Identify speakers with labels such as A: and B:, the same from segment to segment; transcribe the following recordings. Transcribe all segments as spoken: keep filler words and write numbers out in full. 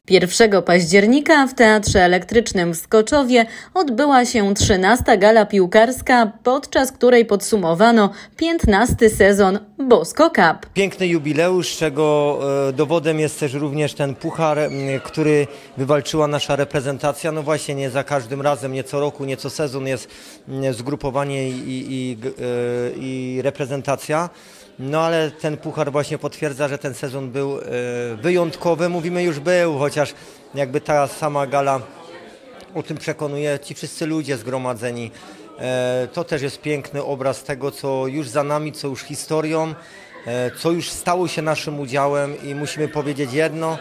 A: pierwszego października w Teatrze Elektrycznym w Skoczowie odbyła się trzynasta gala piłkarska, podczas której podsumowano piętnasty sezon Bosko Cup.
B: Piękny jubileusz, czego dowodem jest też również ten puchar, który wywalczyła nasza reprezentacja. No właśnie, nie za każdym razem, nie co roku, nie co sezon jest zgrupowanie i, i, i reprezentacja. No ale ten puchar właśnie potwierdza, że ten sezon był wyjątkowy. Mówimy już był, chociaż jakby ta sama gala o tym przekonuje. Ci wszyscy ludzie zgromadzeni. To też jest piękny obraz tego, co już za nami, co już historią, co już stało się naszym udziałem i musimy powiedzieć jedno,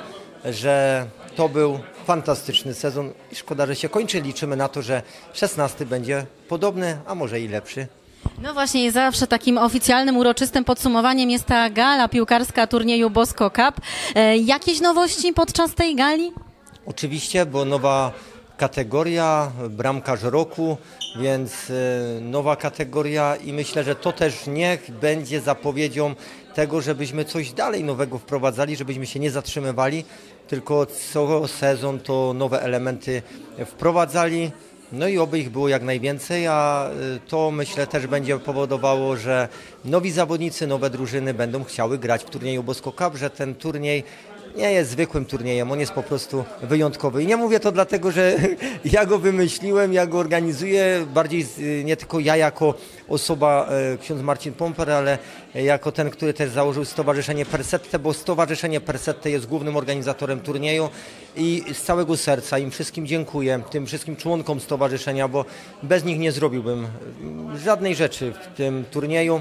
B: że to był fantastyczny sezon i szkoda, że się kończy. Liczymy na to, że szesnasty będzie podobny, a może i lepszy.
A: No właśnie i zawsze takim oficjalnym, uroczystym podsumowaniem jest ta gala piłkarska turnieju Bosko Cup. E, jakieś nowości podczas tej gali?
B: Oczywiście, bo nowa kategoria, bramkarz roku, więc e, nowa kategoria i myślę, że to też niech będzie zapowiedzią tego, żebyśmy coś dalej nowego wprowadzali, żebyśmy się nie zatrzymywali, tylko co sezon to nowe elementy wprowadzali. No i oby ich było jak najwięcej, a to myślę też będzie powodowało, że nowi zawodnicy, nowe drużyny będą chciały grać w turnieju Bosko Cup, że ten turniej nie jest zwykłym turniejem, on jest po prostu wyjątkowy. I nie mówię to dlatego, że ja go wymyśliłem, ja go organizuję, bardziej nie tylko ja jako osoba, ksiądz Marcin Pomper, ale jako ten, który też założył Stowarzyszenie Persette, bo Stowarzyszenie Persette jest głównym organizatorem turnieju i z całego serca im wszystkim dziękuję, tym wszystkim członkom stowarzyszenia, bo bez nich nie zrobiłbym żadnej rzeczy w tym turnieju.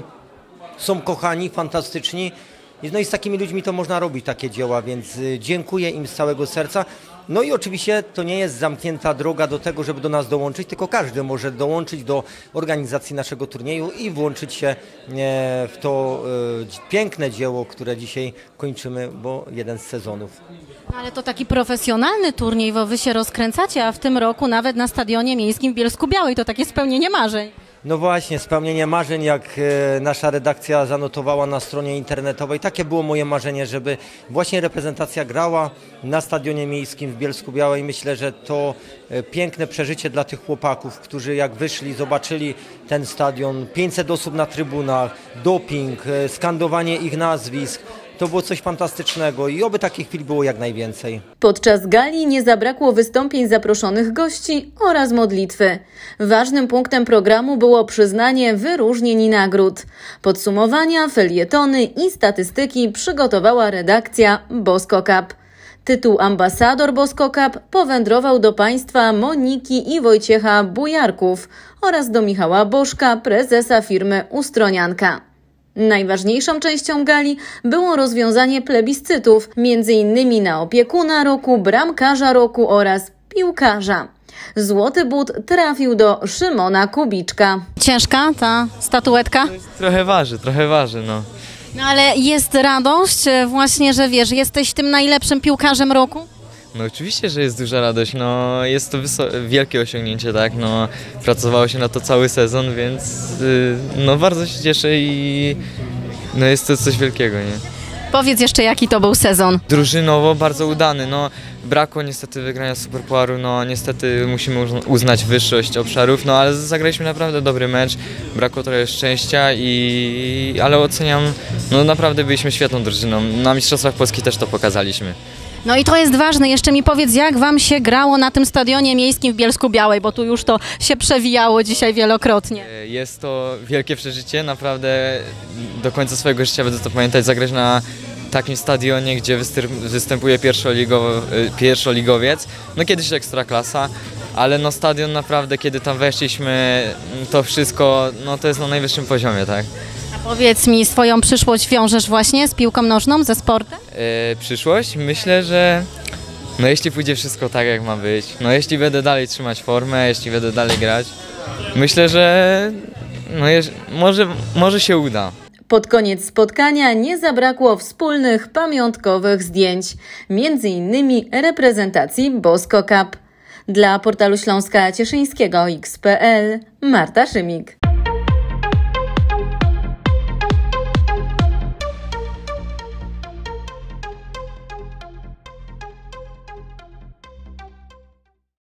B: Są kochani, fantastyczni. No i z takimi ludźmi to można robić takie dzieła, więc dziękuję im z całego serca. No i oczywiście to nie jest zamknięta droga do tego, żeby do nas dołączyć, tylko każdy może dołączyć do organizacji naszego turnieju i włączyć się w to piękne dzieło, które dzisiaj kończymy, bo jeden z sezonów.
A: Ale to taki profesjonalny turniej, bo wy się rozkręcacie, a w tym roku nawet na Stadionie Miejskim w Bielsku-Białej to takie spełnienie marzeń.
B: No właśnie, spełnienie marzeń, jak nasza redakcja zanotowała na stronie internetowej. Takie było moje marzenie, żeby właśnie reprezentacja grała na Stadionie Miejskim w Bielsku-Białej. Myślę, że to piękne przeżycie dla tych chłopaków, którzy jak wyszli, zobaczyli ten stadion, pięćset osób na trybunach, doping, skandowanie ich nazwisk. To było coś fantastycznego i oby takich chwil było jak najwięcej. Podczas gali nie zabrakło wystąpień zaproszonych gości oraz modlitwy. Ważnym punktem programu było przyznanie wyróżnień i nagród. Podsumowania, felietony i statystyki przygotowała redakcja Bosko Cup. Tytuł ambasador Bosko Cup powędrował do państwa Moniki i Wojciecha Bujarków oraz do Michała Bożka, prezesa firmy Ustronianka. Najważniejszą częścią gali było rozwiązanie plebiscytów, między innymi na opiekuna roku, bramkarza roku oraz piłkarza. Złoty but trafił do Szymona Kubiczka. Ciężka ta statuetka?
C: Trochę waży, trochę waży, no.
A: No ale jest radość właśnie, że wiesz, jesteś tym najlepszym piłkarzem roku?
C: No oczywiście, że jest duża radość, no jest to wielkie osiągnięcie, tak, no pracowało się na to cały sezon, więc yy, no bardzo się cieszę i no jest to coś wielkiego, nie?
A: Powiedz jeszcze, jaki to był sezon?
C: Drużynowo bardzo udany, no brakło niestety wygrania Superpucharu, no niestety musimy uznać wyższość obszarów, no ale zagraliśmy naprawdę dobry mecz, brakło trochę szczęścia i ale oceniam, no naprawdę byliśmy świetną drużyną, na Mistrzostwach Polski też to pokazaliśmy.
A: No i to jest ważne. Jeszcze mi powiedz, jak wam się grało na tym Stadionie Miejskim w Bielsku-Białej, bo tu już to się przewijało dzisiaj wielokrotnie.
C: Jest to wielkie przeżycie, naprawdę do końca swojego życia będę to pamiętać, zagrać na takim stadionie, gdzie występuje pierwszoligowiec, no kiedyś Ekstraklasa, ale no stadion naprawdę, kiedy tam weszliśmy, to wszystko, no to jest na najwyższym poziomie, tak?
A: A powiedz mi, swoją przyszłość wiążesz właśnie z piłką nożną, ze sportem?
C: Yy, przyszłość? Myślę, że no jeśli pójdzie wszystko tak, jak ma być, no jeśli będę dalej trzymać formę, jeśli będę dalej grać, myślę, że no może, może się uda.
A: Pod koniec spotkania nie zabrakło wspólnych, pamiątkowych zdjęć, między innymi reprezentacji Bosko Cup. Dla portalu Śląska Cieszyńskiego X kropka pe el Marta Szymik.